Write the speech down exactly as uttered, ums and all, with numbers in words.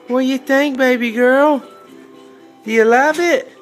What do you think, baby girl? Do you love it?